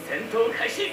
戦闘開始。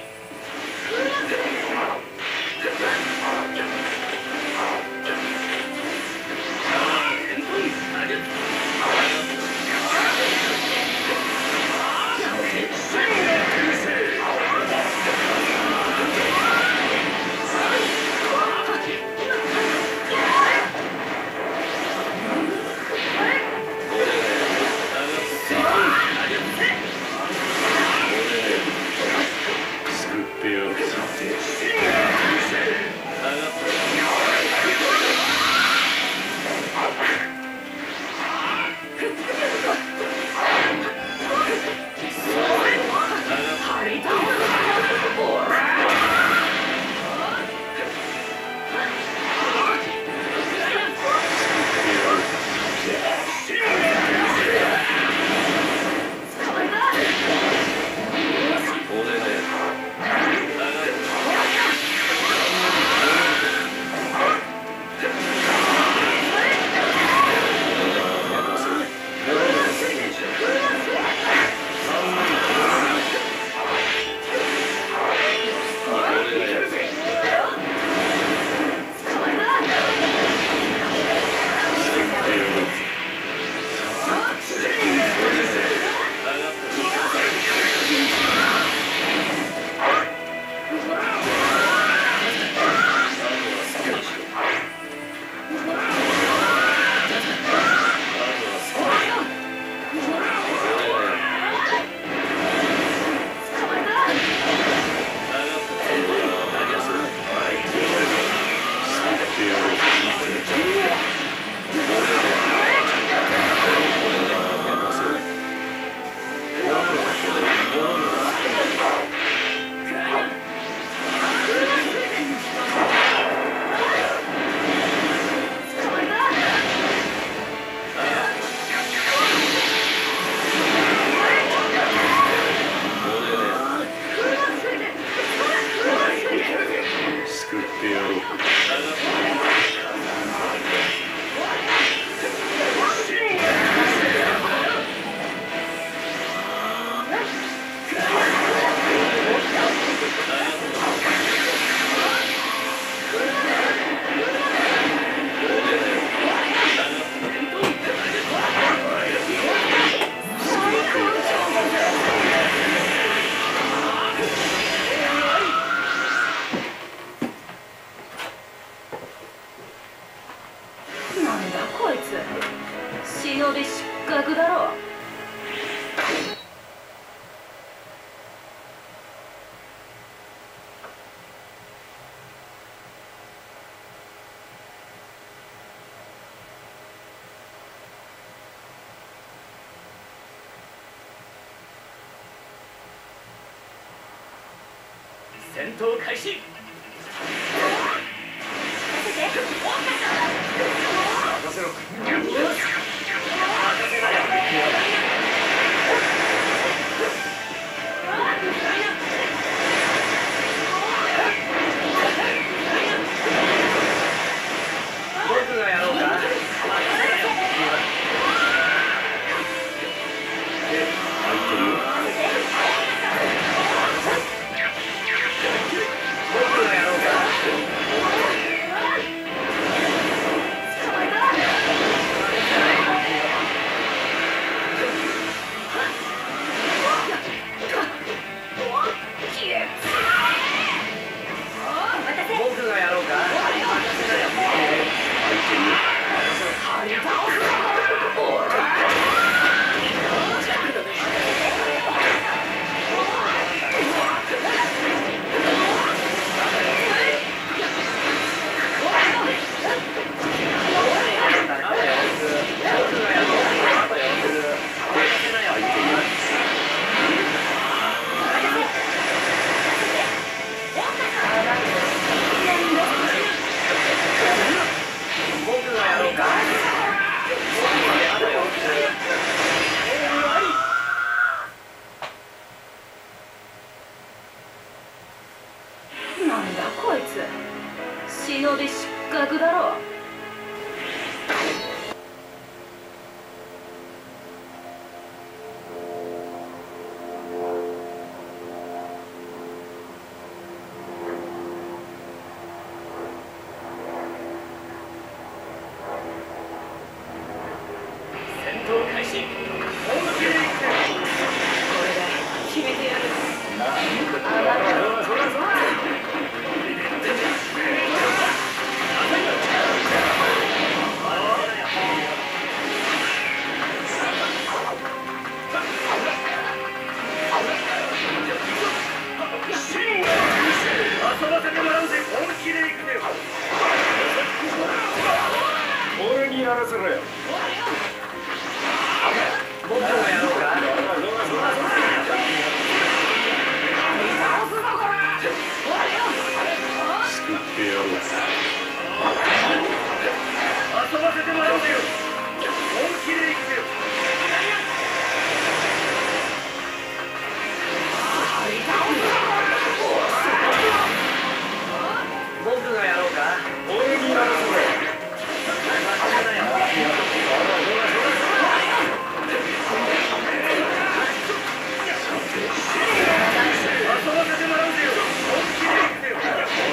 忍び失格だろ。 戦闘開始。任せろ。僕がやろうか。入ってるよ。 始本気でいくぜ。 これで決めてやる。 そらそら。遊ばせてもらうぜ。本気でいくぜ。 俺にやらせろよ。 僕がやろうか。 救ってやろう。 遊ばせてもらうぜよ。本気でいくぜよ。僕がやろうか。 俺にやらせろよ。 遊ばせてもらうぜよ。本気でいくぜよ。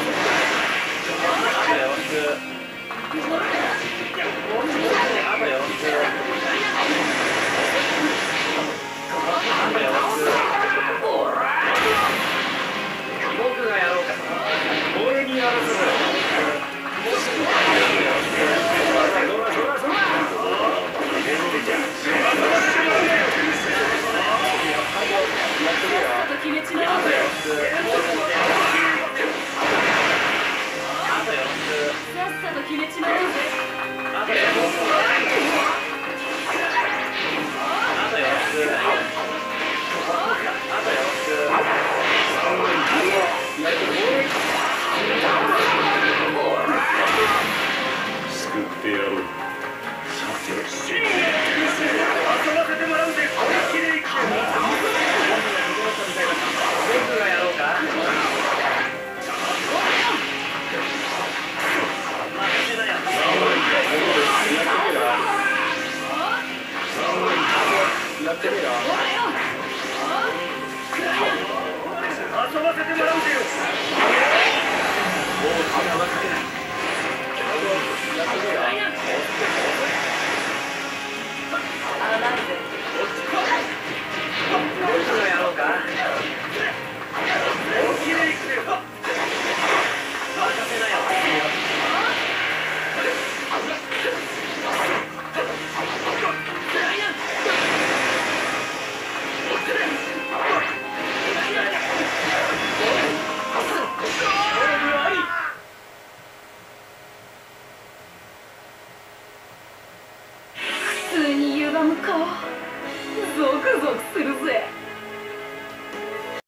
僕がやろうか。 俺にやらせろよ。 決めちまおうぜ。さっさと決めちまおうぜ。 救ってやろう。 遊ばせてもらうぜ。本気でいくぜ。僕がやろうか。任せなよ。 やってみろ。 遊ばせてもらうぜよ。僕がやろうか。本気でいくぜよ。任せなよ。 普通に歪む顔ゾクゾクするぜ。